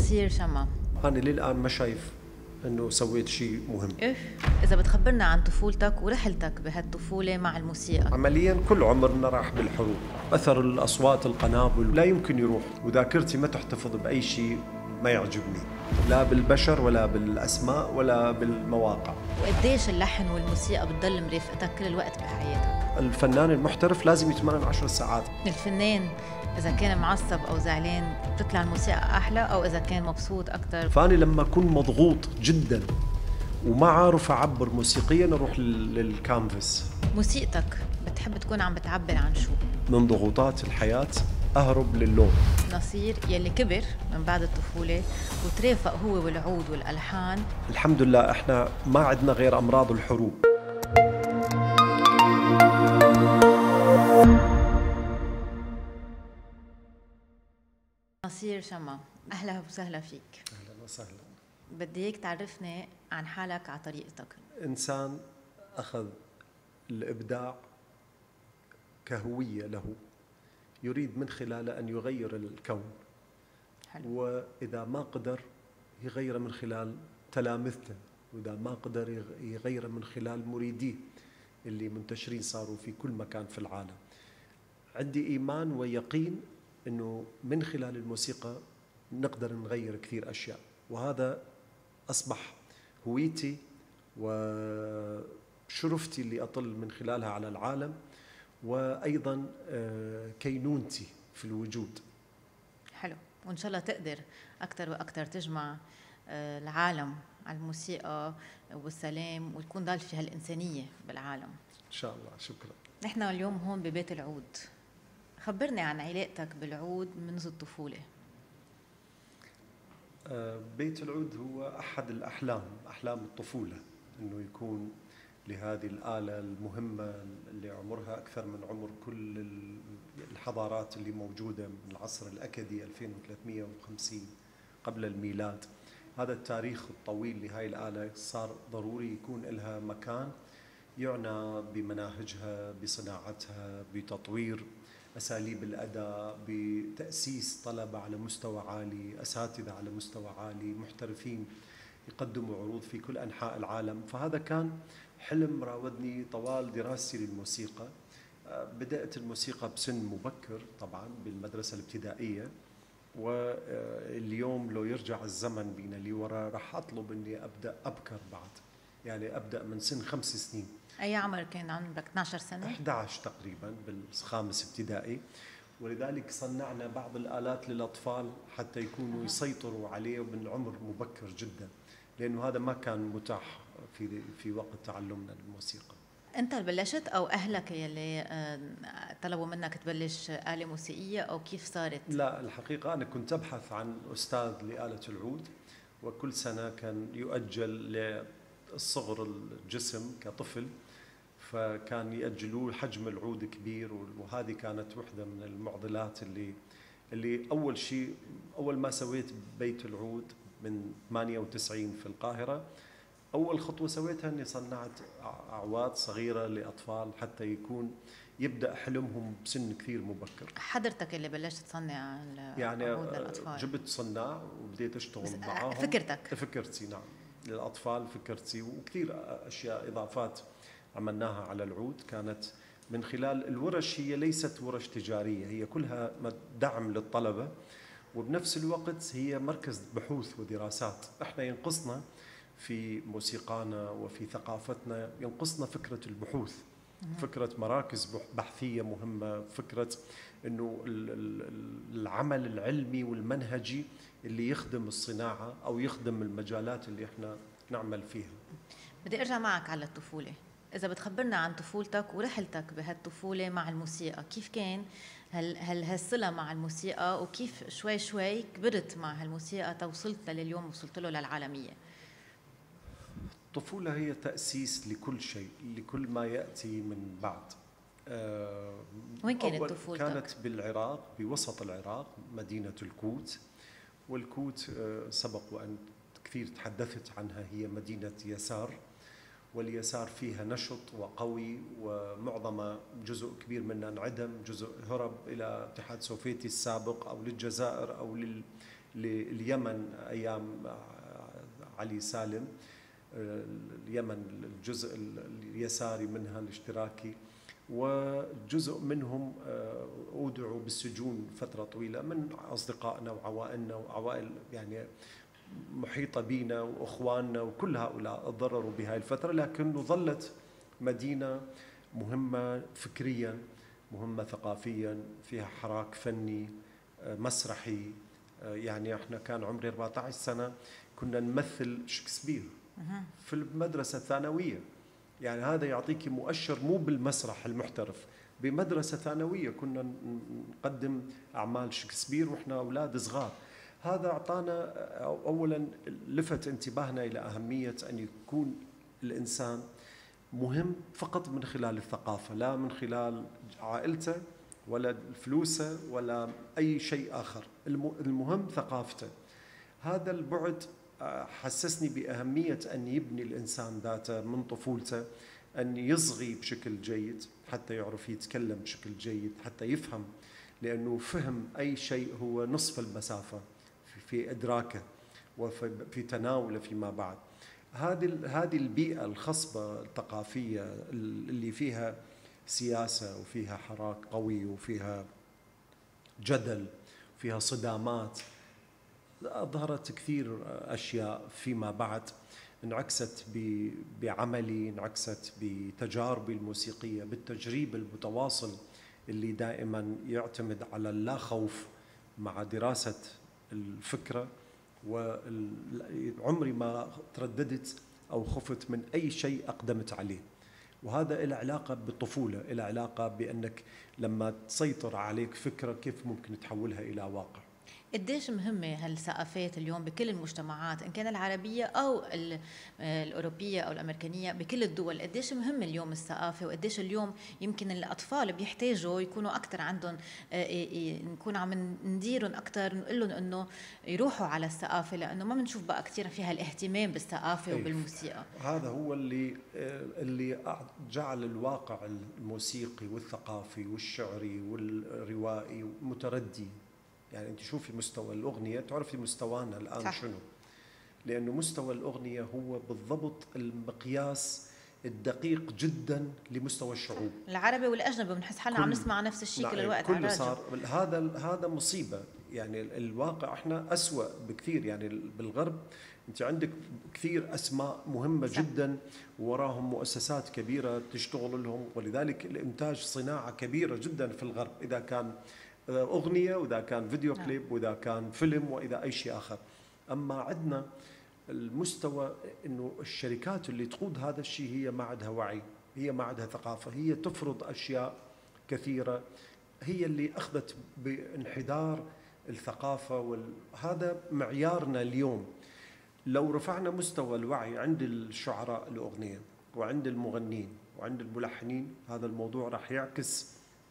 نصير شما. أنا للآن ما شايف أنه سويت شيء مهم. إذا بتخبرنا عن طفولتك ورحلتك بهالطفولة مع الموسيقى. عمليا كل عمرنا راح بالحروب، أثر الأصوات القنابل لا يمكن يروح، وذاكرتي ما تحتفظ بأي شيء ما يعجبني، لا بالبشر ولا بالأسماء ولا بالمواقع. وقديش اللحن والموسيقى بتضل مرافقتك كل الوقت بحياتك؟ الفنان المحترف لازم يتمرن 10 ساعات. الفنان إذا كان معصب أو زعلان بتطلع الموسيقى أحلى، أو إذا كان مبسوط أكتر؟ فأنا لما أكون مضغوط جدا وما عارف أعبر موسيقيا أروح للكانفاس. موسيقتك بتحب تكون عم بتعبر عن شو؟ من ضغوطات الحياة أهرب للون. نصير يلي كبر من بعد الطفولة وترافق هو والعود والألحان. الحمد لله إحنا ما عندنا غير أمراض الحروب. نصير شما، أهلا وسهلا فيك. أهلا وسهلا. بدي إياك تعرفني عن حالك على طريقتك. إنسان أخذ الإبداع كهوية له، يريد من خلاله أن يغير الكون. حلو. وإذا ما قدر يغير من خلال تلامذته، وإذا ما قدر يغير من خلال مريديه اللي منتشرين صاروا في كل مكان في العالم. عندي إيمان ويقين أنه من خلال الموسيقى نقدر نغير كثير أشياء، وهذا أصبح هويتي وشرفتي اللي أطل من خلالها على العالم، وأيضا كينونتي في الوجود. حلو، وإن شاء الله تقدر أكثر وأكثر تجمع العالم على الموسيقى والسلام، وتكون ضال في هالإنسانية بالعالم إن شاء الله. شكرا. نحن اليوم هون ببيت العود، خبرني عن علاقتك بالعود منذ الطفولة. بيت العود هو أحد أحلام الطفولة، أنه يكون لهذه الآلة المهمة اللي عمرها أكثر من عمر كل الحضارات اللي موجودة من العصر الأكدي 2350 قبل الميلاد. هذا التاريخ الطويل لهذه الآلة صار ضروري يكون لها مكان يعنى بمناهجها، بصناعتها، بتطوير أساليب الأداء، بتأسيس طلبة على مستوى عالي، أساتذة على مستوى عالي، محترفين يقدموا عروض في كل أنحاء العالم. فهذا كان حلم راودني طوال دراستي للموسيقى. بدأت الموسيقى بسن مبكر طبعا بالمدرسة الابتدائية، واليوم لو يرجع الزمن بينا لورا راح أطلب أني أبدأ أبكر بعد، يعني أبدأ من سن 5 سنين. أي عمر كان عمرك؟ 12 سنة؟ 11 تقريبا بالخامس ابتدائي. ولذلك صنعنا بعض الآلات للأطفال حتى يكونوا يسيطروا عليه من عمر مبكر جدا، لأنه هذا ما كان متاح في وقت تعلمنا للموسيقى. أنت اللي بلشت أو أهلك يلي طلبوا منك تبلش آلة موسيقية، أو كيف صارت؟ لا، الحقيقة أنا كنت أبحث عن أستاذ لآلة العود، وكل سنة كان يؤجل للصغر الجسم كطفل، فكان يأجلوه حجم العود كبير. وهذه كانت وحدة من المعضلات اللي أول ما سويت بيت العود من 98 في القاهرة، أول خطوة سويتها أني صنعت أعواد صغيرة لأطفال حتى يبدأ حلمهم بسن كثير مبكر. حضرتك اللي بلشت تصنع يعني عود للأطفال؟ جبت صناع وبديت أشتغل معاهم. فكرتي نعم للأطفال، فكرتي وكثير أشياء إضافات عملناها على العود كانت من خلال الورش. هي ليست ورش تجارية، هي كلها دعم للطلبة، وبنفس الوقت هي مركز بحوث ودراسات. احنا ينقصنا في موسيقانا وفي ثقافتنا، ينقصنا فكرة البحوث، فكرة مراكز بحثية مهمة، فكرة أنه العمل العلمي والمنهجي اللي يخدم الصناعة أو يخدم المجالات اللي احنا نعمل فيها. بدي أرجع معك على الطفولة. إذا بتخبرنا عن طفولتك ورحلتك بهالطفولة مع الموسيقى، كيف كان هالصلة مع الموسيقى، وكيف شوي شوي كبرت مع هالموسيقى توصلت لليوم وصلت له للعالمية؟ الطفولة هي تأسيس لكل شيء، لكل ما يأتي من بعد. وين كانت طفولتك؟ كانت بالعراق، بوسط العراق، مدينة الكوت. والكوت سبق وأن كثير تحدثت عنها، هي مدينة يسار، واليسار فيها نشط وقوي، ومعظم جزء كبير منها انعدم، جزء هرب إلى الاتحاد السوفيتي السابق أو للجزائر أو لليمن أيام علي سالم، اليمن الجزء اليساري منها الاشتراكي، وجزء منهم أودعوا بالسجون فترة طويلة من أصدقائنا وعوائلنا وعوائل يعني محيطة بنا وأخواننا، وكل هؤلاء تضرروا بهذه الفترة، لكنه ظلت مدينة مهمة فكريا، مهمة ثقافيا، فيها حراك فني مسرحي. يعني احنا كان عمري 14 سنة كنا نمثل شكسبير في المدرسة الثانوية. يعني هذا يعطيك مؤشر، مو بالمسرح المحترف، بمدرسة ثانوية كنا نقدم أعمال شكسبير وإحنا أولاد صغار. هذا أعطانا أولا لفت انتباهنا إلى أهمية أن يكون الإنسان مهم فقط من خلال الثقافة، لا من خلال عائلته ولا فلوسه ولا أي شيء آخر، المهم ثقافته. هذا البعد حسسني بأهمية أن يبني الإنسان ذاته من طفولته، أن يصغي بشكل جيد حتى يعرف يتكلم بشكل جيد، حتى يفهم، لأنه فهم أي شيء هو نصف المسافة في إدراكه وفي تناوله فيما بعد. هذه البيئة الخصبة الثقافية اللي فيها سياسة وفيها حراك قوي وفيها جدل وفيها صدامات، أظهرت كثير أشياء فيما بعد، انعكست بعملي، انعكست بتجاربي الموسيقية، بالتجريب المتواصل اللي دائما يعتمد على اللا خوف مع دراسة الفكرة. وعمري ما ترددت أو خفت من أي شيء أقدمت عليه. وهذا له علاقة بالطفولة، له علاقة بأنك لما تسيطر عليك فكرة كيف ممكن تحولها إلى واقع. قديش مهمة هالثقافات اليوم بكل المجتمعات، إن كان العربية أو الأوروبية أو الأمريكانية، بكل الدول؟ قديش مهمة اليوم الثقافة، وقديش اليوم يمكن الأطفال بيحتاجوا يكونوا أكتر عندهم، نكون عم نديرهم أكتر، نقول لهم إنه يروحوا على الثقافة، لأنه ما بنشوف بقى كتير فيها الاهتمام بالثقافة وبالموسيقى. هذا هو اللي جعل الواقع الموسيقي والثقافي والشعري والروائي متردي. يعني أنت شوفي مستوى الأغنية تعرفي مستوانا الآن صح. شنو؟ لأنه مستوى الأغنية هو بالضبط المقياس الدقيق جدا لمستوى الشعوب العربي والأجنبي. بنحس حالنا عم نسمع نفس الشيء كل الوقت. كل صار هذا مصيبة. يعني الواقع احنا أسوأ بكثير. يعني بالغرب أنت عندك كثير أسماء مهمة صح. جدا، وراهم مؤسسات كبيرة تشتغل لهم، ولذلك الإنتاج صناعة كبيرة جدا في الغرب، إذا كان أغنية وإذا كان فيديو كليب وإذا كان فيلم وإذا أي شيء آخر. أما عندنا المستوى إنه الشركات اللي تقود هذا الشيء هي ما عندها وعي، هي ما عندها ثقافة، هي تفرض أشياء كثيرة، هي اللي أخذت بانحدار الثقافة. هذا معيارنا اليوم. لو رفعنا مستوى الوعي عند الشعراء الأغنية وعند المغنين وعند الملحنين، هذا الموضوع راح يعكس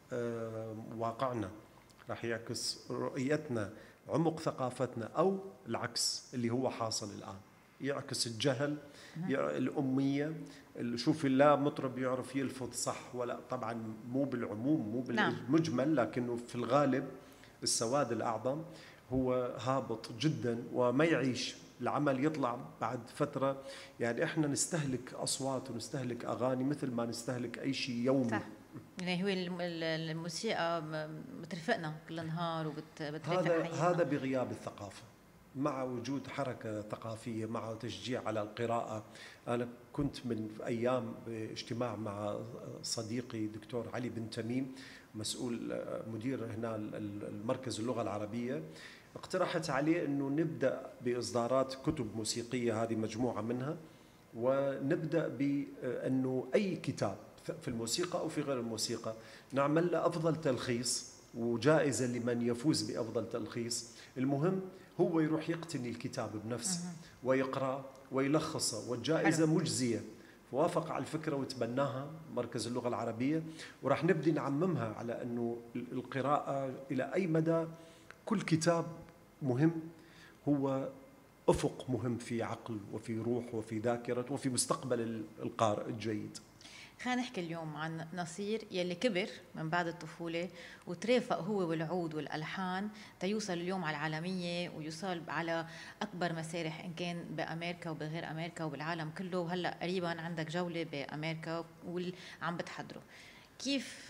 واقعنا، راح يعكس رؤيتنا، عمق ثقافتنا، أو العكس اللي هو حاصل الآن، يعكس الجهل، الأمية. شوفي لا مطرب يعرف يلفظ صح، ولا طبعا مو بالعموم مو بالمجمل، لكنه في الغالب السواد الأعظم هو هابط جدا وما يعيش. العمل يطلع بعد فترة، يعني احنا نستهلك أصوات ونستهلك أغاني مثل ما نستهلك أي شيء يومي صح. يعني هو الموسيقى بترفقنا كل نهار وبترفق حياتنا. هذا بغياب الثقافة. مع وجود حركة ثقافية، مع تشجيع على القراءة. أنا كنت من أيام باجتماع مع صديقي دكتور علي بن تميم، مسؤول مدير هنا المركز اللغة العربية، اقترحت عليه أنه نبدأ بإصدارات كتب موسيقية، هذه مجموعة منها، ونبدأ بأنه أي كتاب في الموسيقى أو في غير الموسيقى نعمل له أفضل تلخيص وجائزة لمن يفوز بأفضل تلخيص. المهم هو يروح يقتني الكتاب بنفسه ويقرأ ويلخصه، والجائزة مجزية. فوافق على الفكرة وتبناها مركز اللغة العربية، وراح نبدي نعممها على أنه القراءة إلى أي مدى كل كتاب مهم، هو أفق مهم في عقل وفي روح وفي ذاكرة وفي مستقبل القارئ الجيد. خلينا نحكي اليوم عن نصير يلي كبر من بعد الطفولة وترافق هو والعود والألحان تيوصل اليوم على العالمية ويوصل على أكبر مسارح إن كان بأمريكا وبغير أمريكا وبالعالم كله، وهلأ قريبا عندك جولة بأمريكا وعم بتحضره. كيف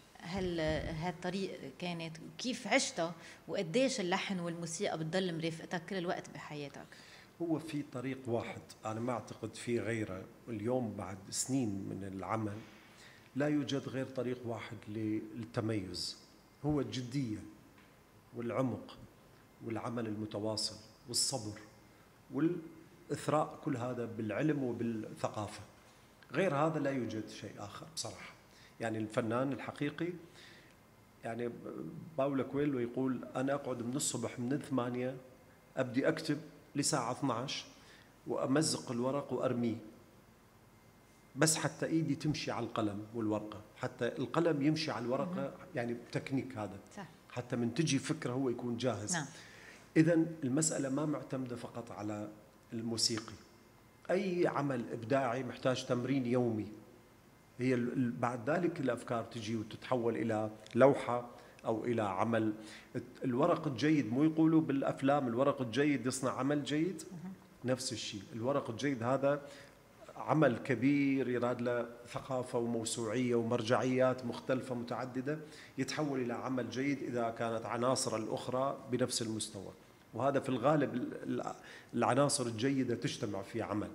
هالطريق كانت، كيف عشتها، وقديش اللحن والموسيقى بتضل مرافقتك كل الوقت بحياتك؟ هو في طريق واحد، أنا ما أعتقد في غيره. اليوم بعد سنين من العمل لا يوجد غير طريق واحد للتميز، هو الجدية والعمق والعمل المتواصل والصبر والإثراء، كل هذا بالعلم وبالثقافة. غير هذا لا يوجد شيء آخر بصراحة. يعني الفنان الحقيقي، يعني باولو كويلو يقول أنا أقعد من الصبح من 8 أبدي أكتب لساعة 12 وأمزق الورق وأرميه، بس حتى إيدي تمشي على القلم والورقة، حتى القلم يمشي على الورقة، يعني تكنيك هذا صح. حتى من تجي فكرة هو يكون جاهز. نعم. إذن المسألة ما معتمدة فقط على الموسيقي، أي عمل إبداعي محتاج تمرين يومي. هي بعد ذلك الأفكار تجي وتتحول إلى لوحة أو إلى عمل. الورق الجيد، مو يقولوا بالأفلام الورق الجيد يصنع عمل جيد؟ نفس الشيء، الورق الجيد هذا عمل كبير يراد له ثقافة وموسوعية ومرجعيات مختلفة متعددة، يتحول إلى عمل جيد إذا كانت عناصر الأخرى بنفس المستوى. وهذا في الغالب العناصر الجيدة تجتمع في عمل.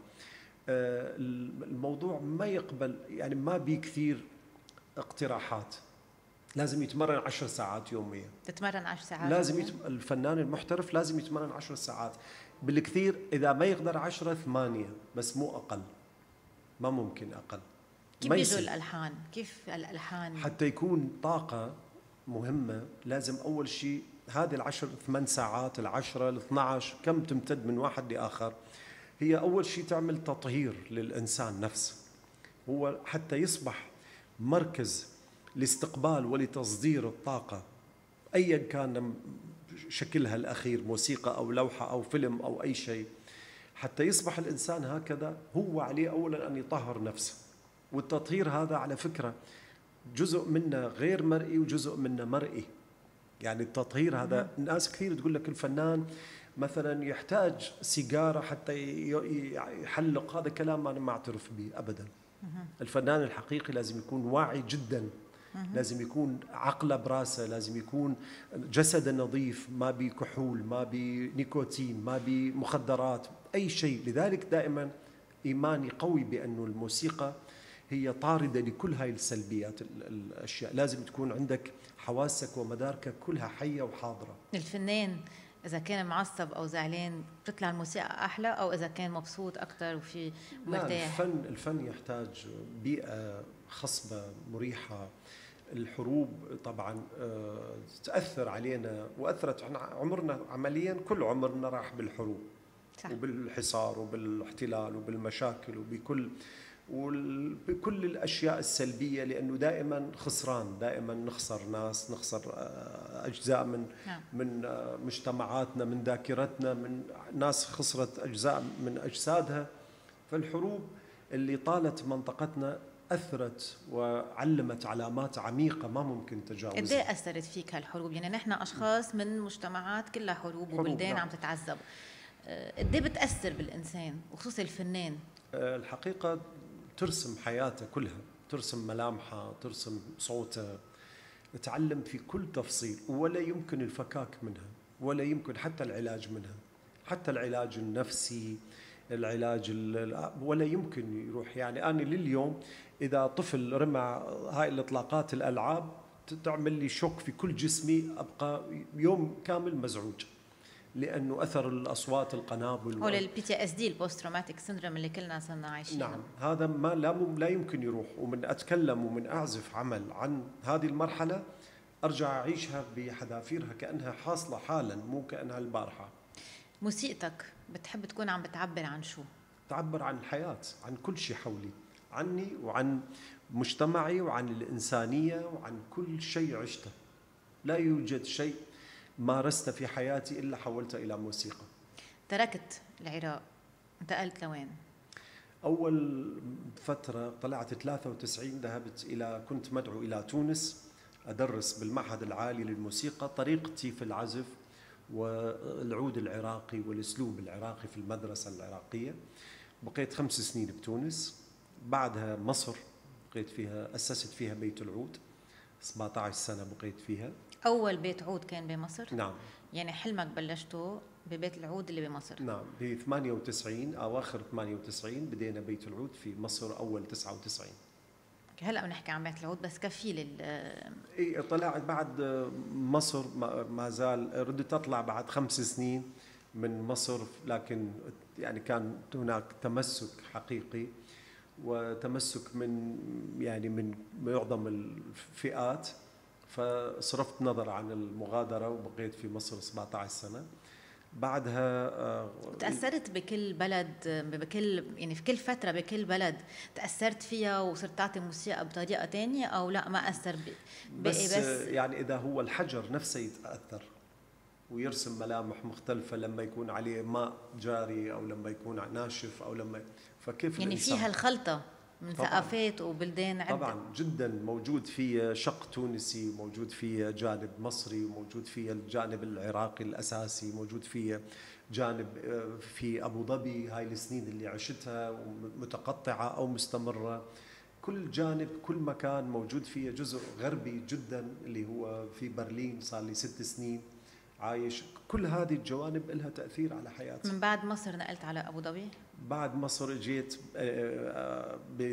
الموضوع ما يقبل، يعني ما بي كثير اقتراحات. لازم يتمرن 10 ساعات يوميا. تتمرن 10 ساعات؟ لازم الفنان المحترف لازم يتمرن 10 ساعات بالكثير، إذا ما يقدر 10 8، بس مو أقل، ما ممكن أقل. كيف بيجوا الألحان؟ كيف الألحان؟ حتى يكون طاقة مهمة لازم أول شيء هذه 10 8 ساعات، 10 12 كم تمتد من واحد لآخر، هي أول شيء تعمل تطهير للإنسان نفسه، هو حتى يصبح مركز لاستقبال ولتصدير الطاقة أيا كان شكلها الأخير، موسيقى أو لوحة أو فيلم أو أي شيء. حتى يصبح الإنسان هكذا هو عليه أولا أن يطهر نفسه. والتطهير هذا على فكرة جزء منه غير مرئي وجزء منه مرئي. يعني التطهير هذا ناس كثير تقول لك الفنان مثلا يحتاج سيجارة حتى يحلق، هذا كلام أنا ما أعترف به أبدا. الفنان الحقيقي لازم يكون واعي جدا، لازم يكون عقله براسه، لازم يكون جسده نظيف، ما بكحول، ما بنيكوتين، ما بمخدرات، أي شيء. لذلك دائما إيماني قوي بأنه الموسيقى هي طاردة لكل هاي السلبيات الأشياء. لازم تكون عندك حواسك ومداركك كلها حية وحاضرة. الفنان إذا كان معصب أو زعلان بتطلع الموسيقى أحلى، أو إذا كان مبسوط أكتر وفي مرتاح؟ لا، الفن يحتاج بيئة خصبة مريحة. الحروب طبعا تأثر علينا وأثرت، احنا عمرنا عمليا كل عمرنا راح بالحروب صح. وبالحصار وبالاحتلال وبالمشاكل وبكل الأشياء السلبية، لأنه دائما خسران، دائما نخسر ناس، نخسر أجزاء من مجتمعاتنا، من ذاكرتنا، من ناس خسرت أجزاء من أجسادها. فالحروب اللي طالت منطقتنا أثرت وعلمت علامات عميقة ما ممكن تجاوزها. قد ايه أثرت فيك هالحروب؟ يعني نحن أشخاص من مجتمعات كلها حروب وبلدان عم تتعذب، قد ايه بتأثر بالإنسان وخصوصا الفنان؟ الحقيقة ترسم حياته كلها، ترسم ملامحه، ترسم صوته، تعلم في كل تفصيل، ولا يمكن الفكاك منها، ولا يمكن حتى العلاج منها، حتى العلاج النفسي، العلاج ولا يمكن يروح. يعني أنا لليوم إذا طفل رمى هاي الإطلاقات الألعاب تعمل لي شوك في كل جسمي، أبقى يوم كامل مزعوج، لأنه أثر الأصوات القنابل. هو الPTSD البوست تروماتيك سيندروم اللي كلنا صرنا عايشين. نعم، هذا ما لا يمكن يروح. ومن أتكلم ومن أعزف عمل عن هذه المرحلة أرجع أعيشها بحذافيرها كأنها حاصلة حالا، مو كأنها البارحة. موسيقتك بتحب تكون عم بتعبر عن شو؟ تعبر عن الحياة، عن كل شيء حولي، عني وعن مجتمعي وعن الإنسانية وعن كل شيء عشته. لا يوجد شيء مارسته في حياتي إلا حولته إلى موسيقى. تركت العراق، انتقلت لوين؟ أول فترة طلعت 93 ذهبت كنت مدعو إلى تونس أدرس بالمعهد العالي للموسيقى طريقتي في العزف والعود العراقي والأسلوب العراقي في المدرسة العراقية. بقيت 5 سنين بتونس. بعدها مصر بقيت فيها، أسست فيها بيت العود 17 سنة بقيت فيها. أول بيت عود كان بمصر؟ نعم. يعني حلمك بلشته ببيت العود اللي بمصر؟ نعم، ب 98 أواخر 98 بدينا بيت العود في مصر أول 99. هلا بنحكي عن بيت العود بس كفيل إيه، طلعت بعد مصر ما زال ردت أطلع بعد 5 سنين من مصر، لكن يعني كان هناك تمسك حقيقي وتمسك من معظم الفئات، فصرفت نظر عن المغادرة وبقيت في مصر 17 سنة. بعدها تأثرت بكل بلد، يعني في كل فترة بكل بلد تأثرت فيها وصرت تعطي موسيقى بطريقة تانية، أو لا ما أثر بس يعني إذا هو الحجر نفسه يتأثر ويرسم ملامح مختلفة لما يكون عليه ماء جاري أو لما يكون ناشف أو لما، فكيف يعني الإنسان فيها الخلطة من ثقافات وبلدان عدة. طبعا جدا موجود فيه شق تونسي، موجود فيه جانب مصري، وموجود فيه الجانب العراقي الأساسي، موجود فيه جانب في أبو ظبي هاي السنين اللي عشتها متقطعة أو مستمرة. كل جانب كل مكان موجود فيه جزء غربي جدا اللي هو في برلين صار لي 6 سنين عايش. كل هذه الجوانب لها تأثير على حياتي. من بعد مصر نقلت على أبو ظبي؟ بعد مصر جيت ب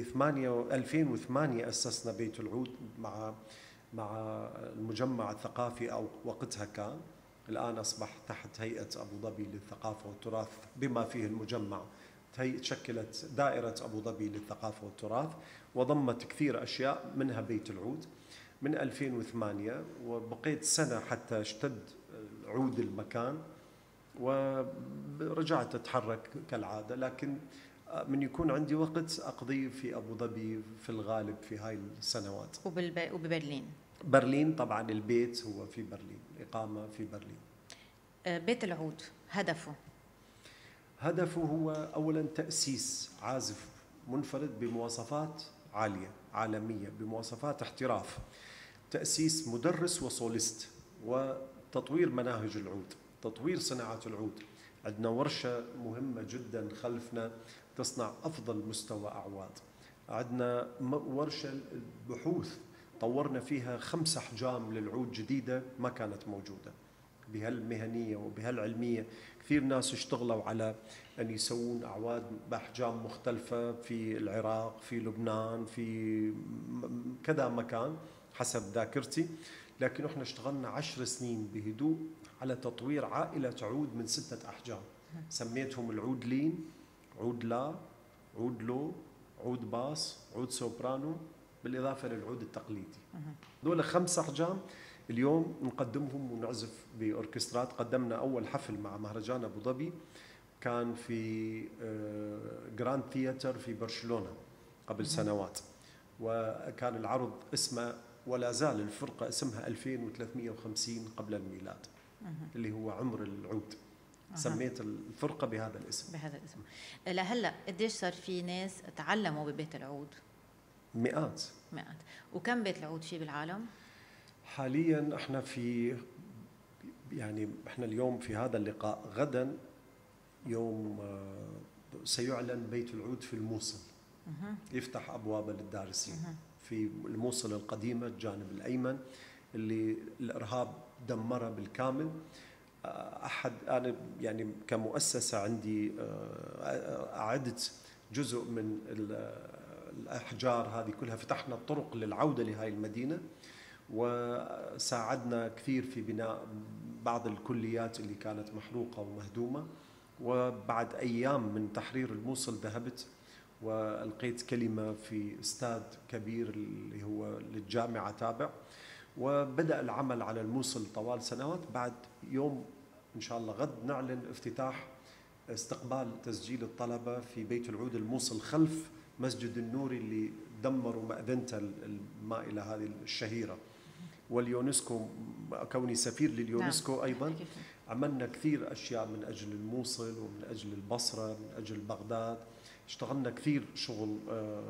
2008 أسسنا بيت العود مع المجمع الثقافي، أو وقتها كان، الآن أصبح تحت هيئة أبو ظبي للثقافة والتراث بما فيه المجمع. شكلت دائرة أبو ظبي للثقافة والتراث وضمت كثير أشياء منها بيت العود من 2008، وبقيت سنة حتى اشتد عود المكان ورجعت أتحرك كالعادة. لكن من يكون عندي وقت أقضيه في أبو ظبي في الغالب في هاي السنوات. وببرلين؟ برلين طبعا البيت هو في برلين، الإقامة في برلين. بيت العود هدفه هو أولا تأسيس عازف منفرد بمواصفات عالية عالمية، بمواصفات احتراف، تأسيس مدرس وصوليست، وتطوير مناهج العود، تطوير صناعة العود. عندنا ورشة مهمة جدا خلفنا تصنع أفضل مستوى أعواد. عندنا ورشة بحوث طورنا فيها 5 أحجام للعود جديدة ما كانت موجودة، بهالمهنية وبهالعلمية. كثير ناس اشتغلوا على أن يسوون أعواد بأحجام مختلفة في العراق، في لبنان، في كذا مكان حسب ذاكرتي، لكن احنا اشتغلنا 10 سنين بهدوء على تطوير عائلة عود من 6 أحجام، سميتهم العود لين، عود لا، عود لو، عود باس، عود سوبرانو، بالإضافة للعود التقليدي. دول 5 أحجام اليوم نقدمهم ونعزف بأوركسترات. قدمنا أول حفل مع مهرجان أبو ظبي كان في جراند ثياتر في برشلونة قبل سنوات، وكان العرض اسمه ولا زال الفرقة اسمها 2350 قبل الميلاد، اللي هو عمر العود. سميت الفرقة بهذا الاسم. لهلا قديش صار في ناس تعلموا ببيت العود؟ مئات. وكم بيت العود في بالعالم؟ حاليا احنا احنا اليوم في هذا اللقاء، غدا يوم سيعلن بيت العود في الموصل، يفتح أبوابه للدارسين في الموصل القديمة الجانب الأيمن اللي الإرهاب دمره بالكامل. أنا يعني كمؤسسة عندي أعدت جزء من الأحجار هذه كلها، فتحنا الطرق للعودة لهذه المدينة، وساعدنا كثير في بناء بعض الكليات اللي كانت محروقة ومهدومة. وبعد أيام من تحرير الموصل ذهبت وألقيت كلمة في استاد كبير اللي هو للجامعة تابع، وبدأ العمل على الموصل طوال سنوات. بعد يوم إن شاء الله غد نعلن افتتاح استقبال تسجيل الطلبة في بيت العود الموصل خلف مسجد النوري اللي دمروا مأذنته المائلة هذه الشهيرة. واليونسكو كوني سفير لليونسكو أيضا عملنا كثير أشياء من أجل الموصل ومن أجل البصرة من أجل بغداد. اشتغلنا كثير شغل.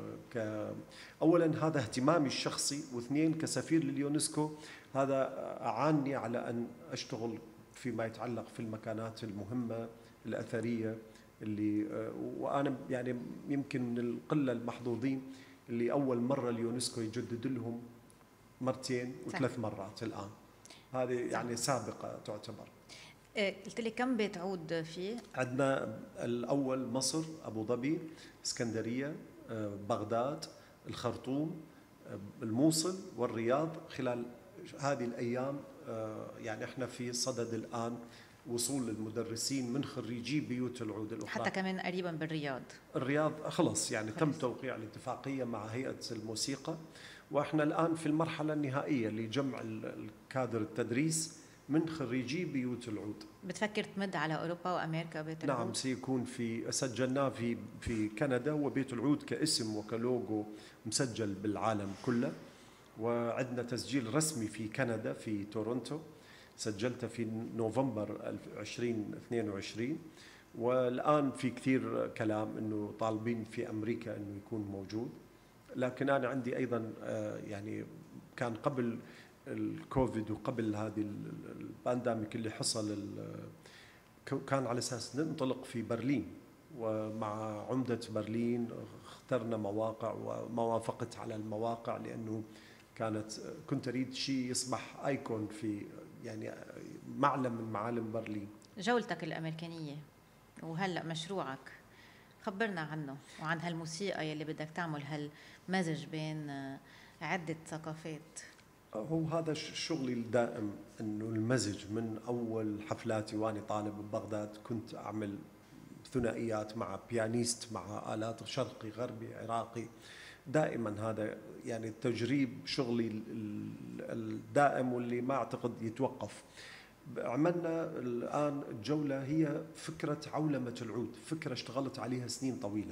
أولا هذا اهتمامي الشخصي، واثنين كسفير لليونسكو هذا أعاني على أن أشتغل فيما يتعلق في المكانات المهمة الأثرية اللي وأنا يعني يمكن من القلة المحظوظين اللي أول مرة اليونسكو يجدد لهم مرتين وثلاث مرات الآن. هذه يعني سابقة تعتبر. قلت لي كم بيت عود فيه؟ عندنا الأول مصر، أبو ظبي، اسكندرية، بغداد، الخرطوم، الموصل والرياض. خلال هذه الأيام يعني احنا في صدد الآن وصول المدرسين من خريجي بيوت العود الأخرى. حتى كمان قريبا بالرياض. الرياض خلص يعني تم توقيع الاتفاقية مع هيئة الموسيقى، واحنا الآن في المرحلة النهائية لجمع الكادر التدريس من خريجي بيوت العود. بتفكر تمد على أوروبا وأمريكا بيت العود؟ نعم، سيكون سجلناه في كندا، وبيت العود كاسم وكلوجو مسجل بالعالم كله، وعندنا تسجيل رسمي في كندا في تورونتو، سجلته في نوفمبر 2022. والآن في كثير كلام أنه طالبين في أمريكا أنه يكون موجود. لكن أنا عندي أيضا يعني كان قبل الكوفيد وقبل هذه البانديميك اللي حصل، كان على أساس ننطلق في برلين، ومع عمدة برلين اخترنا مواقع وما وافقت على المواقع، لأنه كنت أريد شيء يصبح آيكون في يعني معلم من معالم برلين. جولتك الأمريكانية وهلأ مشروعك خبرنا عنه وعن هالموسيقى يلي بدك تعمل هالمزج بين عدة ثقافات. هو هذا شغلي الدائم، انه المزج. من اول حفلاتي وانا طالب ببغداد كنت اعمل ثنائيات مع بيانيست، مع آلات شرقي غربي عراقي. دائما هذا يعني تجريب شغلي الدائم واللي ما اعتقد يتوقف. عملنا الآن الجولة هي فكرة عولمة العود، فكرة اشتغلت عليها سنين طويلة،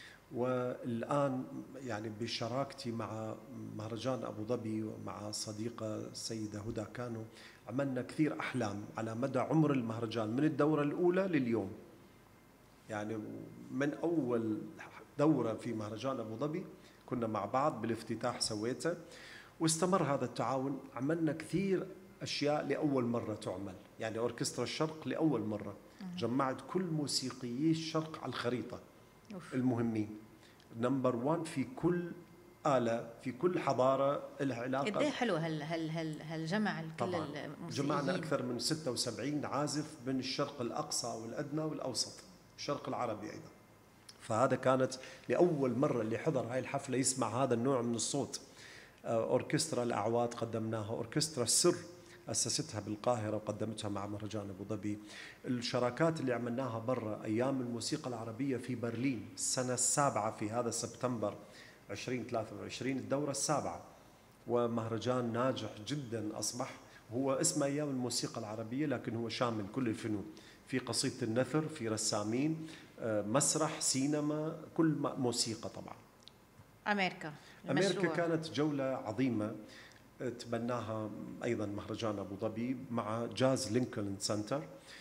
والآن يعني بشراكتي مع مهرجان أبو ظبي ومع صديقة السيدة هدى كانوا عملنا كثير أحلام على مدى عمر المهرجان من الدورة الأولى لليوم. يعني من أول دورة في مهرجان أبو ظبي كنا مع بعض بالافتتاح سويته، واستمر هذا التعاون. عملنا كثير أشياء لأول مرة تعمل، يعني أوركسترا الشرق لأول مرة جمعت كل موسيقيي الشرق على الخريطة المهمين، نمبر 1 في كل آلة في كل حضارة لها علاقة. قد ايه حلو هالجمع الكل الموسيقيين. جمعنا أكثر من 76 عازف من الشرق الأقصى والأدنى والأوسط، الشرق العربي أيضا. فهذا كانت لأول مرة اللي حضر هاي الحفلة يسمع هذا النوع من الصوت. أوركسترا الأعواد قدمناها، أوركسترا السر أسستها بالقاهرة وقدمتها مع مهرجان أبو ظبي. الشراكات اللي عملناها برا، أيام الموسيقى العربية في برلين السنة السابعة في هذا سبتمبر 2023، الدورة السابعة، ومهرجان ناجح جدا أصبح. هو اسمه أيام الموسيقى العربية لكن هو شامل كل الفنون، في قصيدة النثر، في رسامين، مسرح، سينما، كل موسيقى طبعا. أمريكا كانت جولة عظيمة تبناها أيضا مهرجان أبو ظبي مع جاز لينكولن سنتر،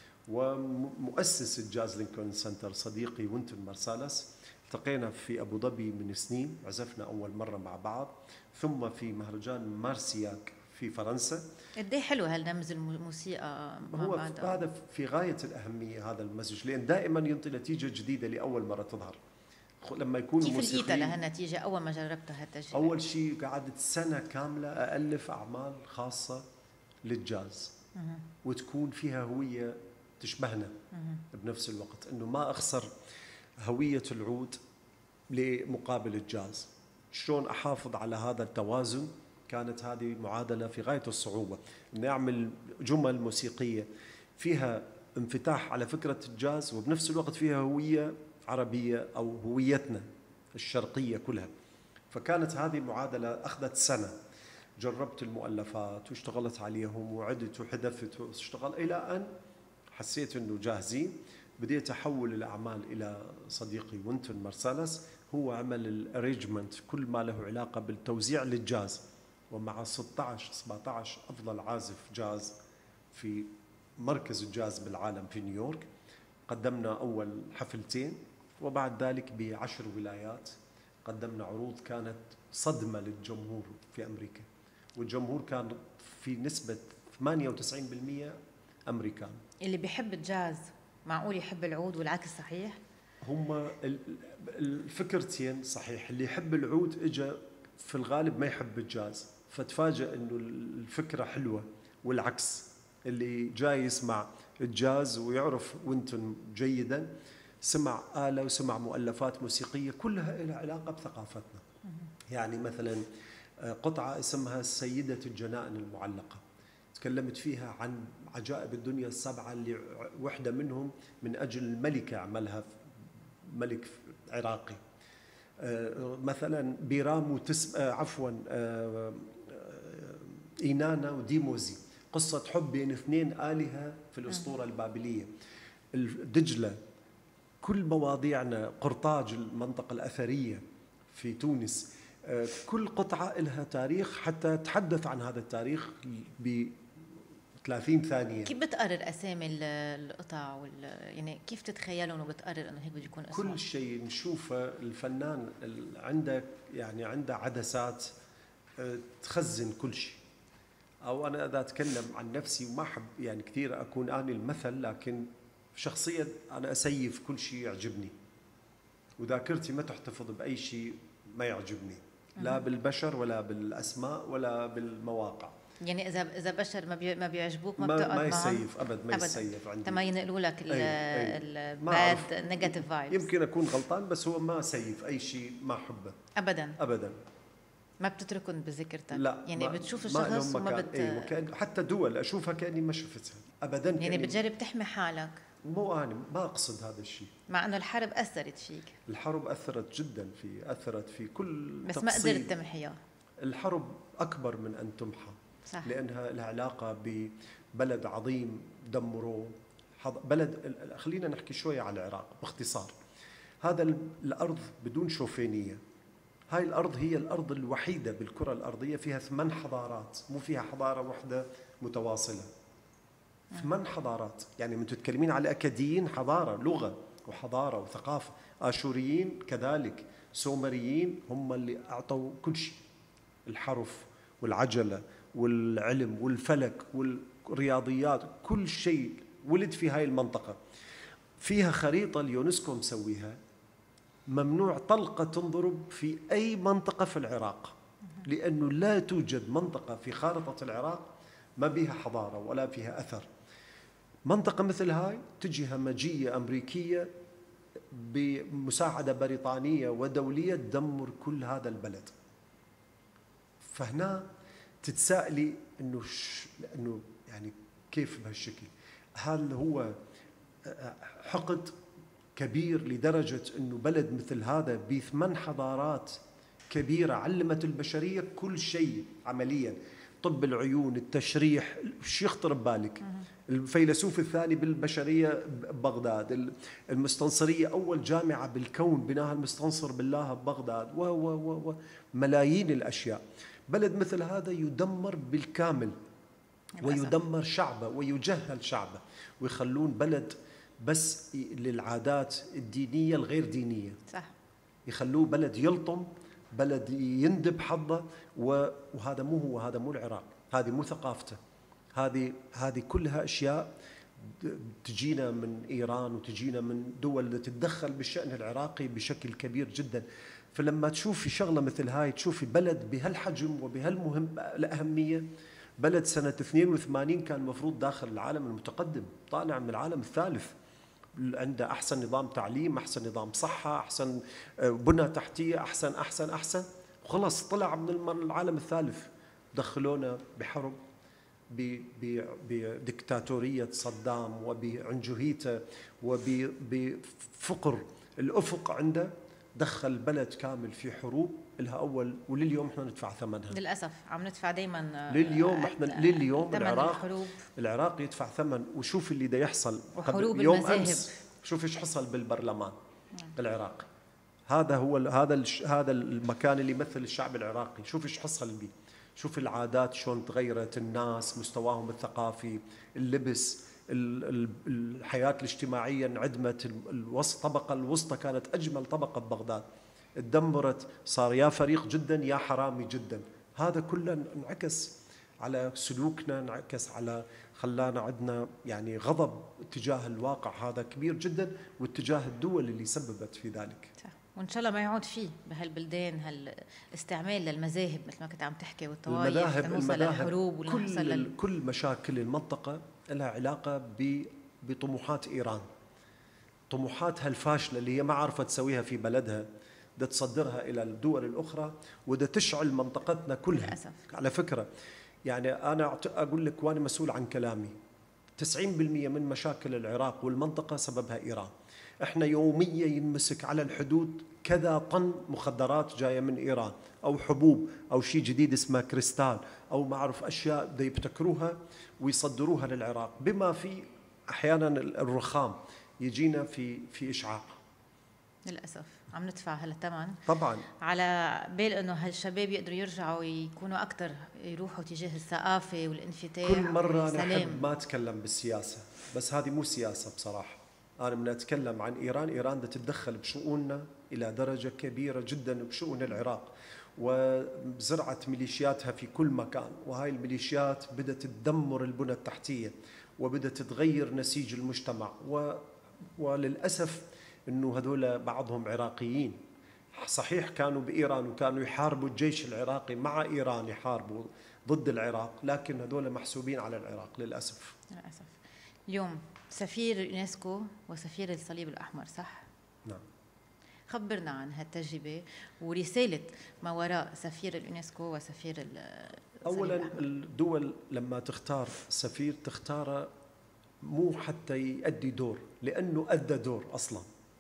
ومؤسس الجاز لينكولن سنتر صديقي وينتون مارسالس. التقينا في أبو ظبي من سنين، عزفنا أول مرة مع بعض، ثم في مهرجان مارسياك في فرنسا. قد ايه حلو هالنمز الموسيقى مع هو بعض. هذا في غاية الأهمية هذا المزج، لأن دائما ينطي نتيجة جديدة لأول مرة تظهر. لما يكون كيف لقيتها لهالنتيجة أول ما جربتها هالتجربة؟ أول شيء قعدت سنة كاملة أألف أعمال خاصة للجاز وتكون فيها هوية تشبهنا بنفس الوقت، إنه ما أخسر هوية العود لمقابل الجاز. شلون أحافظ على هذا التوازن؟ كانت هذه معادلة في غاية الصعوبة، إني أعمل جمل موسيقية فيها انفتاح على فكرة الجاز وبنفس الوقت فيها هوية عربية أو هويتنا الشرقية كلها. فكانت هذه المعادلة أخذت سنة، جربت المؤلفات واشتغلت عليهم وعدت وحذفت واشتغل إلى أن حسيت أنه جاهزين. بديت أحول الأعمال إلى صديقي وينتون مارسالس، هو عمل الاريجمنت كل ما له علاقة بالتوزيع للجاز، ومع 16-17 أفضل عازف جاز في مركز الجاز بالعالم في نيويورك. قدمنا أول حفلتين، وبعد ذلك ب10 ولايات قدمنا عروض كانت صدمة للجمهور في أمريكا، والجمهور كان في نسبة 98% أمريكان. اللي بيحب الجاز معقول يحب العود والعكس صحيح؟ هم الفكرتين صحيح. اللي يحب العود اجى في الغالب ما يحب الجاز، فتفاجأ انه الفكرة حلوة، والعكس اللي جاي يسمع الجاز ويعرف وينتون جيدا سمع آلة وسمع مؤلفات موسيقية كلها لها علاقة بثقافتنا. يعني مثلا قطعة اسمها سيدة الجنائن المعلقة، تكلمت فيها عن عجائب الدنيا السبعة، اللي وحدة منهم من أجل الملكة عملها ملك عراقي. مثلا بيرام إينانا وديموزي، قصة حب بين اثنين آلهة في الأسطورة البابلية. دجلة، كل مواضيعنا، قرطاج المنطقة الأثرية في تونس، كل قطعة لها تاريخ حتى تحدث عن هذا التاريخ ب 30 ثانية. كيف بتقرر أسامي القطع يعني كيف تتخيلهم وبتقرر إنه هيك بده يكون اسمه؟ كل شيء نشوفه الفنان عنده عدسات تخزن كل شيء. أو أنا إذا أتكلم عن نفسي وما أحب يعني كثير أكون أنا المثل، لكن شخصيا أنا أسيف كل شيء يعجبني، وذاكرتي ما تحتفظ بأي شيء ما يعجبني، لا بالبشر ولا بالأسماء ولا بالمواقع. يعني اذا بشر ما بيعجبوك ما يسيف ابد، ما يسيف عندي، ما ينقلوا لك الباد نيجاتيف فايبس. يمكن اكون غلطان، بس هو ما سيف اي شيء ما احبه ابدا. ما بتتركهم بذاكرتك؟ لا، يعني بتشوف الشخص وما حتى دول اشوفها كاني ما شفتها ابدا. يعني بتجرب تحمي حالك؟ مو انا ما اقصد هذا الشيء، مع انه الحرب اثرت فيك. الحرب اثرت جدا اثرت في كل بس تفصيل. ما قدرت تمحيها. الحرب اكبر من ان تمحى، صح. لأنها لها علاقة ببلد عظيم دمروه. بلد، خلينا نحكي شوية على العراق باختصار. هذا الأرض بدون شوفينية، هاي الأرض هي الأرض الوحيدة بالكرة الأرضية فيها 8 حضارات، مو فيها حضارة واحدة متواصلة. 8 حضارات، يعني من تتكلمين على أكاديين حضارة، لغة وحضارة وثقافة. آشوريين كذلك، سومريين هم اللي أعطوا كل شيء، الحرف والعجلة والعلم والفلك والرياضيات، كل شيء ولد في هاي المنطقة. فيها خريطة اليونسكو مسويها، ممنوع طلقة تنضرب في أي منطقة في العراق، لأنه لا توجد منطقة في خارطة العراق ما بيها حضارة ولا فيها أثر. منطقة مثل هاي تجي همجية أمريكية بمساعدة بريطانية ودولية تدمر كل هذا البلد. فهنا تتساءلي انه يعني كيف بهالشكل؟ هل هو حقد كبير لدرجة انه بلد مثل هذا ب8 حضارات كبيرة علمت البشرية كل شيء عمليا، طب العيون، التشريح، شو يخطر ببالك؟ الفيلسوف الثاني بالبشرية ببغداد، المستنصرية أول جامعة بالكون بناها المستنصر بالله ببغداد، وملايين الأشياء. بلد مثل هذا يدمر بالكامل، ويدمر شعبه ويجهل شعبه، ويخلون بلد بس للعادات الدينية الغير دينية. صح. يخلوه بلد يلطم، بلد يندب حظه، وهذا مو هو، هذا مو العراق، هذه مو ثقافته. هذه كلها أشياء تجينا من إيران وتجينا من دول تتدخل بالشأن العراقي بشكل كبير جدا. فلما تشوفي شغلة مثل هاي، تشوفي بلد بهالحجم وبهالمهم الأهمية، بلد سنة 82 كان المفروض داخل العالم المتقدم، طالع من العالم الثالث، عنده أحسن نظام تعليم، أحسن نظام صحة، أحسن بنى تحتية، أحسن، وخلص طلع من العالم الثالث. دخلونا بحرب، بديكتاتورية صدام وبعنجهيته وبفقر الأفق عنده، دخل بلد كامل في حروب لها أول، ولليوم احنا ندفع ثمنها. للأسف عم ندفع دائما. لليوم العراق يدفع ثمن. وشوف اللي دا يحصل وحروب المذاهب. شوف ايش حصل بالبرلمان العراقي. هذا المكان اللي يمثل الشعب العراقي. شوف ايش حصل به، شوف العادات شلون تغيرت، الناس، مستواهم الثقافي، اللبس، الحياة الاجتماعية انعدمت، الطبقة الوسطى كانت أجمل طبقة ببغداد، اتدمرت، صار يا فريق جدا يا حرامي جدا. هذا كله انعكس على سلوكنا، انعكس على خلانا عندنا يعني غضب اتجاه الواقع هذا كبير جدا، واتجاه الدول اللي سببت في ذلك. صح. وان شاء الله ما يعود فيه بهالبلدان هالاستعمال للمذاهب مثل ما كنت عم تحكي، والطوائف تنوصل للحروب كل مشاكل المنطقة لها علاقة بطموحات إيران، طموحاتها الفاشلة اللي هي ما عرفت تسويها في بلدها، بدها تصدرها إلى الدول الأخرى، وده تشعل منطقتنا كلها للأسف. على فكرة يعني أنا أقول لك وأنا مسؤول عن كلامي، 90% من مشاكل العراق والمنطقة سببها إيران. إحنا يوميا ينمسك على الحدود كذا طن مخدرات جاية من إيران، أو حبوب، أو شيء جديد اسمه كريستال، أو ما أعرف أشياء بده يبتكروها ويصدروها للعراق، بما في أحيانا الرخام يجينا في إشعاع. للأسف عم ندفع هلا ثمن طبعا على بال انه هالشباب يقدروا يرجعوا يكونوا اكثر يروحوا تجاه الثقافه والانفتاح. كل مرة أنا أحب ما أتكلم بالسياسة، بس هذه مو سياسة بصراحة. أنا من أتكلم عن إيران، إيران بدها تتدخل بشؤوننا إلى درجة كبيرة جدا بشؤون العراق، وزرعت ميليشياتها في كل مكان، وهاي الميليشيات بدها تدمر البنى التحتية، وبدها تتغير نسيج المجتمع، وللأسف أنه هذول بعضهم عراقيين، صحيح كانوا بإيران وكانوا يحاربوا الجيش العراقي مع إيران، يحاربوا ضد العراق، لكن هذول محسوبين على العراق للأسف. للأسف. اليوم سفير اليونسكو وسفير الصليب الأحمر، صح؟ نعم. خبرنا عن هالتجربة ورسالة ما وراء سفير اليونسكو وسفير الصليب أولا الأحمر. الدول لما تختار سفير تختاره مو حتى يؤدي دور، لأنه أدى دور أصلا،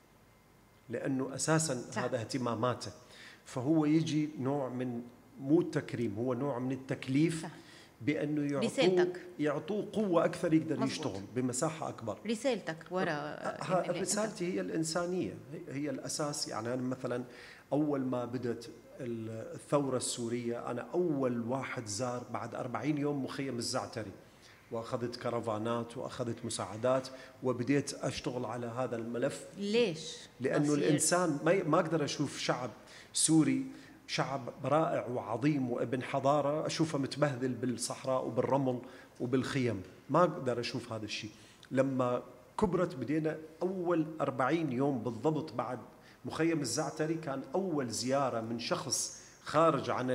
لأنه أساساً هذا اهتماماته، فهو يجي نوع من مو التكريم، هو نوع من التكليف، بأنه يعطوه قوة أكثر يقدر مزبوط. يشتغل بمساحة أكبر. رسالتك وراء رسالتي هي الإنسانية، هي الأساس. يعني أنا مثلاً أول ما بدأت الثورة السورية، أنا أول واحد زار بعد 40 يوم مخيم الزعتري، وأخذت كرفانات وأخذت مساعدات وبديت أشتغل على هذا الملف. ليش؟ لأنه الإنسان ما أقدر أشوف شعب سوري شعب رائع وعظيم وابن حضارة أشوفه متبهذل بالصحراء وبالرمل وبالخيم، ما أقدر أشوف هذا الشيء. لما كبرت بدينا أول 40 يوم بالضبط بعد مخيم الزعتري، كان أول زيارة من شخص خارج عن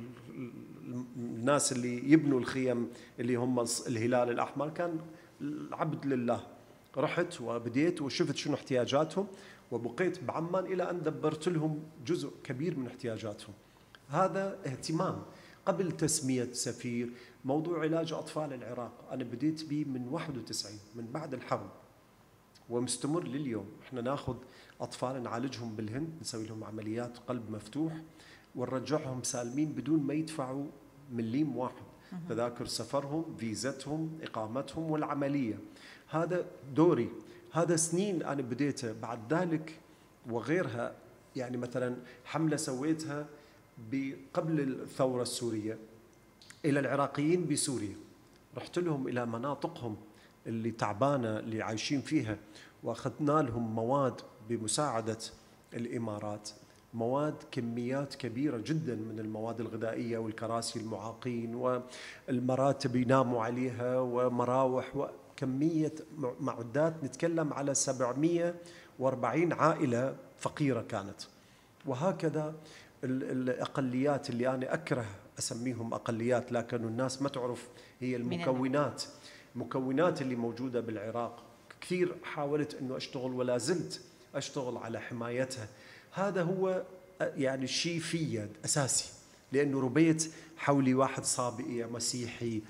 الناس اللي يبنوا الخيم اللي هم الهلال الأحمر، كان العبد لله. رحت وبديت وشفت شنو احتياجاتهم، وبقيت بعمان إلى أن دبرت لهم جزء كبير من احتياجاتهم. هذا اهتمام. قبل تسمية سفير، موضوع علاج أطفال العراق أنا بديت به من 91 من بعد الحرب ومستمر لليوم. احنا ناخذ أطفال نعالجهم بالهند، نسوي لهم عمليات قلب مفتوح ونرجعهم سالمين بدون ما يدفعوا مليم واحد، تذاكر سفرهم، فيزتهم، إقامتهم والعملية. هذا دوري، هذا سنين أنا بديته. بعد ذلك وغيرها، يعني مثلا حملة سويتها قبل الثورة السورية إلى العراقيين بسوريا، رحت لهم إلى مناطقهم اللي تعبانة اللي عايشين فيها، وأخذنا لهم مواد بمساعدة الإمارات، مواد كميات كبيرة جدا من المواد الغذائية والكراسي المعاقين والمراتب يناموا عليها ومراوح وكمية معدات. نتكلم على 740 عائلة فقيرة كانت. وهكذا الأقليات اللي أنا أكره أسميهم أقليات، لكن الناس ما تعرف هي المكونات اللي موجودة بالعراق. كثير حاولت أنه أشتغل ولا زلت أشتغل على حمايتها. هذا هو يعني شيء فيه أساسي، لأنه ربيت حولي واحد صابئي مسيحي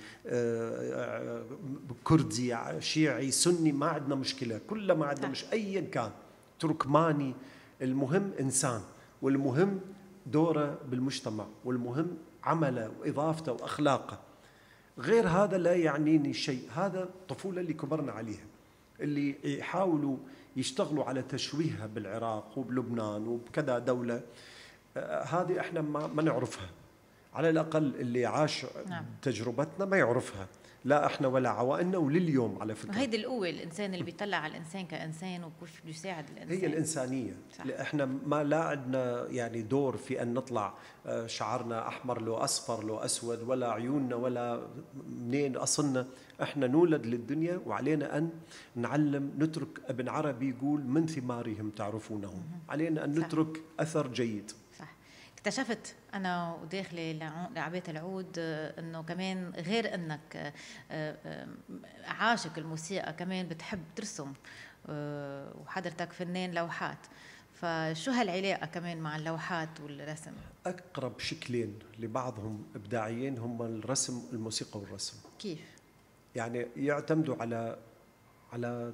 كردي شيعي سني، ما عندنا مشكلة، كل ما عندنا مش أيا كان تركماني، المهم إنسان، والمهم دوره بالمجتمع، والمهم عمله وإضافته وأخلاقه. غير هذا لا يعنيني شيء. هذا الطفولة اللي كبرنا عليها، اللي يحاولوا يشتغلوا على تشويهها بالعراق وبلبنان وبكذا دولة، هذه احنا ما نعرفها، على الأقل اللي عاش تجربتنا ما يعرفها. لا احنا ولا عوائلنا ولليوم على فكره. وهيدي القوة الإنسان اللي بيطلع على الإنسان كإنسان وكيف بده يساعد الإنسان. هي الإنسانية. صح. احنا ما لا عندنا يعني دور في أن نطلع شعرنا أحمر لو أصفر لو أسود، ولا عيوننا ولا منين أصلنا. احنا نولد للدنيا وعلينا أن نعلم، نترك. ابن عربي يقول من ثمارهم تعرفونهم. علينا أن نترك أثر جيد. صح. اكتشفت أنا وداخلة لعبات العود أنه كمان غير أنك عاشق الموسيقى كمان بتحب ترسم، وحضرتك فنان لوحات، فشو هالعلاقة كمان مع اللوحات والرسم؟ أقرب شكلين لبعضهم إبداعيين هم الرسم، الموسيقى والرسم. كيف؟ يعني يعتمدوا على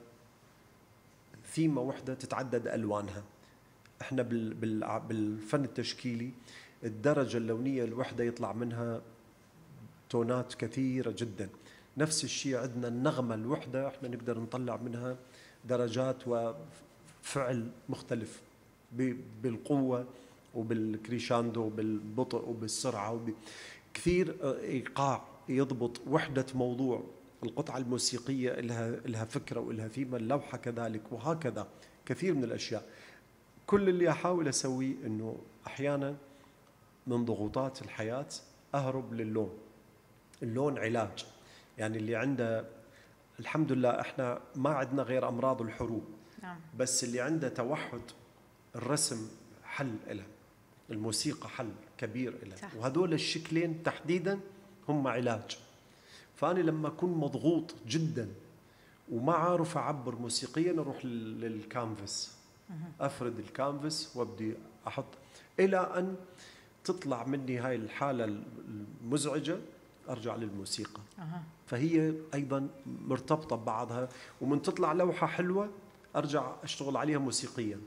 ثيمة وحدة تتعدد ألوانها. احنا بالفن التشكيلي الدرجة اللونية الوحدة يطلع منها تونات كثيرة جدا. نفس الشيء عندنا النغمة الوحدة احنا نقدر نطلع منها درجات وفعل مختلف بالقوة وبالكريشاندو وبالبطء وبالسرعة كثير إيقاع يضبط وحدة موضوع. القطعة الموسيقية لها فكرة ولها ثيمة، اللوحة كذلك، وهكذا كثير من الأشياء. كل اللي أحاول أسويه أنه أحيانا من ضغوطات الحياة أهرب للون. اللون علاج. يعني اللي عنده الحمد لله احنا ما عندنا غير أمراض الحروب. نعم. بس اللي عنده توحد الرسم حل له، الموسيقى حل كبير له، وهذول الشكلين تحديدا هم علاج. فأنا لما أكون مضغوط جدا وما عارف أعبر موسيقيا أروح للكانفاس، أفرد الكانفاس وأبدي أحط إلى أن تطلع مني هاي الحالة المزعجة أرجع للموسيقى. فهي أيضا مرتبطة ببعضها، ومن تطلع لوحة حلوة أرجع أشتغل عليها موسيقيا.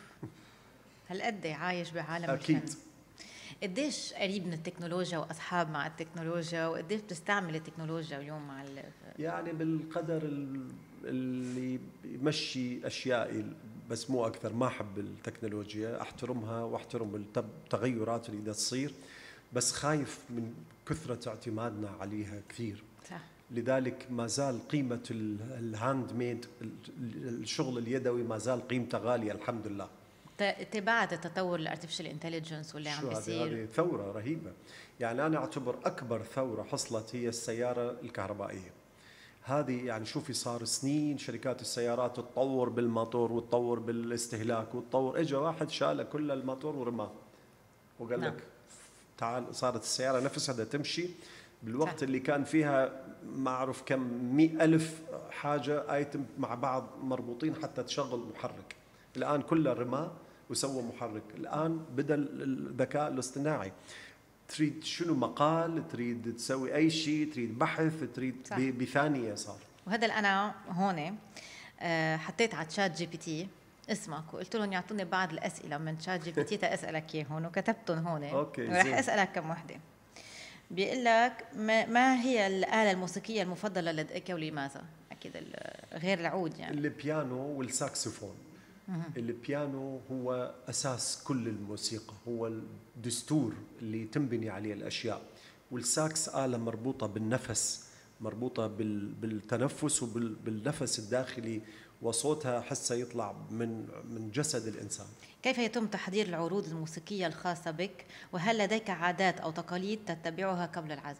هالقد عايش بعالم أكيد. الفن. قديش قريب من التكنولوجيا وأصحاب مع التكنولوجيا، وقديش بتستعمل التكنولوجيا اليوم مع يعني بالقدر اللي يمشي أشيائي، بس مو أكثر. ما أحب التكنولوجيا، أحترمها وأحترم التغيرات اللي تصير، بس خايف من كثرة اعتمادنا عليها كثير. صح. لذلك ما زال قيمة الهاند ميد، الشغل اليدوي ما زال قيمته غالية الحمد لله. تبعت التطور الارتفيشال انتليجنس واللي عم بيصير. هذه ثورة رهيبة. يعني أنا أعتبر أكبر ثورة حصلت هي السيارة الكهربائية. هذه يعني شوفي صار سنين شركات السيارات تطور بالموتور وتطور بالاستهلاك وتطور، اجى واحد شال كل الموتور ورماه وقال لك تعال، صارت السيارة نفسها بدها تمشي بالوقت اللي كان فيها ما أعرف كم 100,000 حاجة آيتم مع بعض مربوطين حتى تشغل محرك. الآن كله رماه وسوى محرك. الآن بدأ الذكاء الاصطناعي، تريد شنو مقال، تريد تسوي أي شيء، تريد بحث، تريد بثانية صار. وهذا اللي أنا هون حطيت على تشات جي بي تي اسمك وقلت لهم يعطوني بعض الأسئلة من تشات جي بي تي تأسألك إياهم، وكتبتهم هون. ورح أسألك كم وحدة. بيقول لك ما هي الآلة الموسيقية المفضلة لديك ولماذا؟ أكيد غير العود يعني. البيانو والساكسفون. البيانو هو أساس كل الموسيقى، هو الدستور اللي تنبني عليه الأشياء. والساكس آلة مربوطة بالنفس، مربوطة بالتنفس وبالنفس الداخلي، وصوتها حسه يطلع من جسد الإنسان. كيف يتم تحضير العروض الموسيقية الخاصة بك؟ وهل لديك عادات أو تقاليد تتبعها قبل العزف؟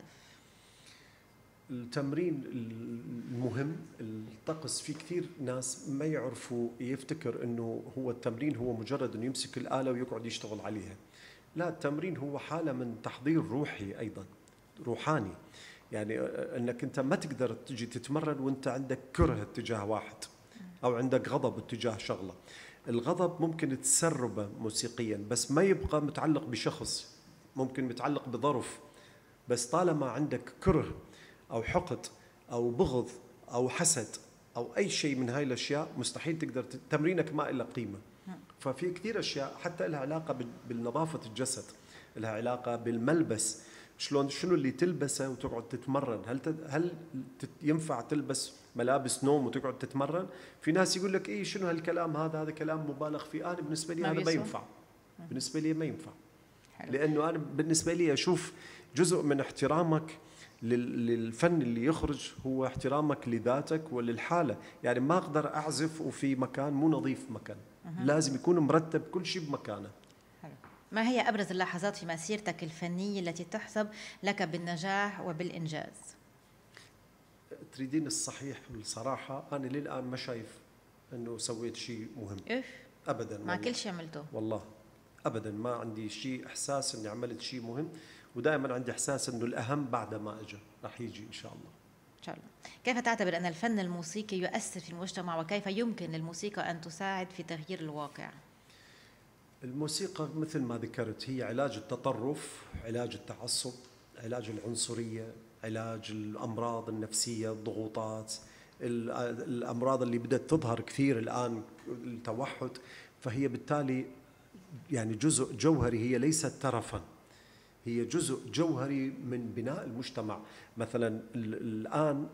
التمرين المهم. الطقس في كثير ناس ما يعرفوا، يفتكر انه هو التمرين هو مجرد انه يمسك الآلة ويقعد يشتغل عليها. لا، التمرين هو حالة من تحضير روحي ايضا، روحاني. يعني انك انت ما تقدر تجي تتمرن وانت عندك كره اتجاه واحد او عندك غضب اتجاه شغلة. الغضب ممكن تسربه موسيقيا بس ما يبقى متعلق بشخص، ممكن متعلق بظرف. بس طالما عندك كره أو حقد أو بغض أو حسد أو أي شيء من هاي الأشياء، مستحيل تقدر تمرينك ما إلا قيمة. ففي كثير أشياء حتى لها علاقة بالنظافة الجسد، لها علاقة بالملبس. شنو اللي تلبسه وتقعد تتمرن؟ هل ينفع تلبس ملابس نوم وتقعد تتمرن؟ في ناس يقول لك إيه شنو هالكلام هذا كلام مبالغ فيه. أنا بالنسبة لي هذا ما ينفع. بالنسبة لي ما ينفع. لأنه أنا بالنسبة لي أشوف جزء من احترامك للفن اللي يخرج هو احترامك لذاتك وللحالة. يعني ما أقدر أعزف وفي مكان مو نظيف مكان، لازم يكون مرتب كل شيء بمكانه. حلو. ما هي أبرز اللحظات في مسيرتك الفنية التي تحسب لك بالنجاح وبالإنجاز؟ تريدين الصحيح والصراحة، أنا للآن ما شايف أنه سويت شيء مهم إف أبدا مع والله. كل شيء عملته والله أبدا ما عندي شيء إحساس أني عملت شيء مهم، ودائما عندي إحساس أنه الأهم بعد ما أجا راح يجي إن شاء الله. إن شاء الله. كيف تعتبر أن الفن الموسيقي يؤثر في المجتمع، وكيف يمكن للموسيقى أن تساعد في تغيير الواقع؟ الموسيقى مثل ما ذكرت هي علاج التطرف، علاج التعصب، علاج العنصرية، علاج الأمراض النفسية، الضغوطات، الأمراض اللي بدأت تظهر كثير الآن، التوحد. فهي بالتالي يعني جزء جوهري، هي ليست ترفا، هي جزء جوهري من بناء المجتمع. مثلا الآن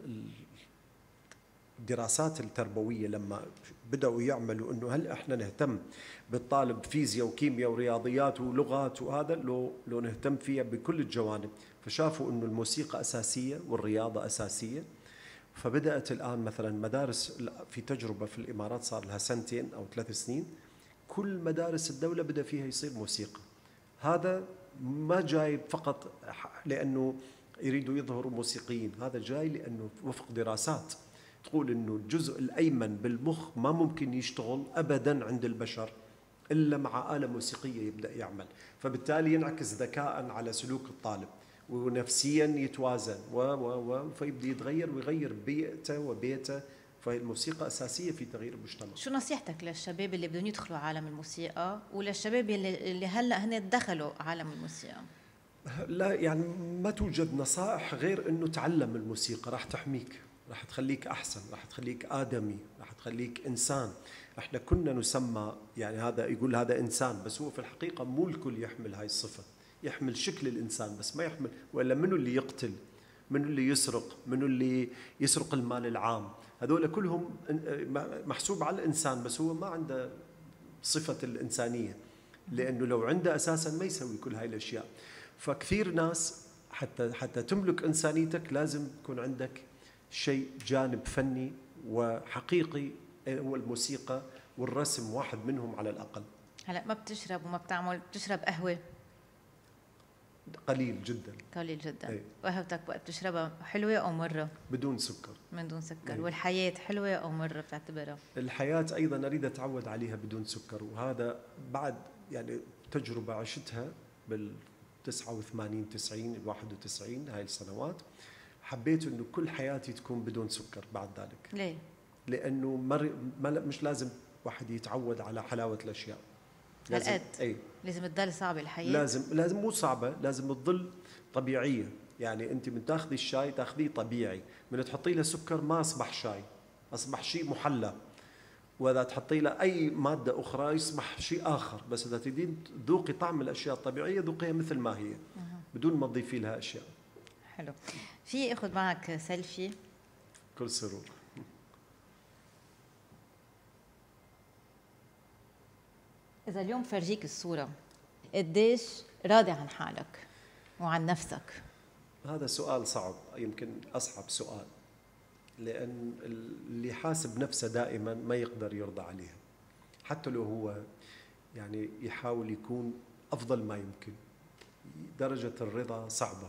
الدراسات التربوية لما بدأوا يعملوا أنه هل إحنا نهتم بالطالب فيزياء وكيمياء ورياضيات ولغات وهذا، لو نهتم فيها بكل الجوانب، فشافوا أنه الموسيقى أساسية والرياضة أساسية. فبدأت الآن مثلا مدارس، في تجربة في الإمارات صار لها 2 أو 3 سنين، كل مدارس الدولة بدأ فيها يصير موسيقى. هذا ما جاي فقط لأنه يريدوا يظهروا موسيقيين، هذا جاي لأنه وفق دراسات تقول أنه الجزء الأيمن بالمخ ما ممكن يشتغل أبدا عند البشر إلا مع آلة موسيقية يبدأ يعمل، فبالتالي ينعكس ذكاء على سلوك الطالب ونفسيا يتوازن فيبدأ يتغير ويغير بيئته وبيته. فالموسيقى أساسية في تغيير المجتمع. شو نصيحتك للشباب اللي بدهم يدخلوا عالم الموسيقى، وللشباب اللي هلا هن دخلوا عالم الموسيقى؟ لا يعني ما توجد نصائح غير أنه تعلم الموسيقى، راح تحميك، راح تخليك أحسن، راح تخليك آدمي، راح تخليك إنسان. احنا كنا نسمى يعني هذا يقول هذا إنسان، بس هو في الحقيقة مو الكل يحمل هاي الصفة، يحمل شكل الإنسان بس ما يحمل. وإلا منو اللي يقتل، منو اللي يسرق، منو اللي يسرق المال العام، هذول كلهم محسوب على الإنسان بس هو ما عنده صفة الإنسانية، لأنه لو عنده أساسا ما يسوي كل هاي الأشياء. فكثير ناس حتى تملك إنسانيتك لازم يكون عندك شيء جانب فني وحقيقي، هو الموسيقى والرسم واحد منهم على الأقل. هلا ما بتشرب وما بتعمل، بتشرب قهوة؟ قليل جدا. قليل جدا. أي. قهوتك وقت بتشربها حلوة أو مرة؟ بدون سكر. من دون سكر. أي. والحياة حلوة أو مرة بتعتبرها؟ الحياة أيضا أريد أتعود عليها بدون سكر، وهذا بعد يعني تجربة عشتها بال 89 90 91 هاي السنوات. حبيت انه كل حياتي تكون بدون سكر بعد ذلك. ليه؟ لانه مش لازم واحد يتعود على حلاوه الاشياء. لازم اي لازم تضل صعبه الحياه. لازم مو صعبه، لازم تضل طبيعيه. يعني انت من تاخذي الشاي تاخذيه طبيعي، من تحطي له سكر ما اصبح شاي، اصبح شيء محلى. واذا تحطي له اي ماده اخرى يصبح شيء اخر. بس اذا تريدين تذوقي طعم الاشياء الطبيعيه ذوقيها مثل ما هي بدون ما تضيفي لها اشياء. حلو. في اخذ معك سيلفي؟ كل سرور. اذا اليوم فرجيك الصوره، قديش راضي عن حالك وعن نفسك؟ هذا سؤال صعب، يمكن اصعب سؤال، لان اللي يحاسب نفسه دائما ما يقدر يرضى عليها، حتى لو هو يعني يحاول يكون افضل ما يمكن. درجه الرضا صعبه.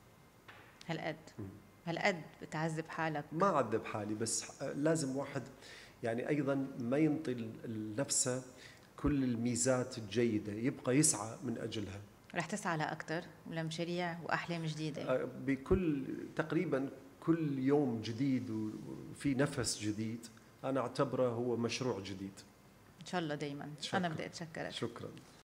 هالقد بتعذب حالك؟ ما أعذب حالي، بس لازم واحد يعني أيضا ما ينطي لنفسه كل الميزات الجيدة، يبقى يسعى من أجلها. رح تسعى لأكثر ولمشاريع وأحلام جديدة بكل تقريبا كل يوم جديد وفي نفس جديد. أنا أعتبره هو مشروع جديد إن شاء الله دايما. أنا بدي أتشكرك. شكرا.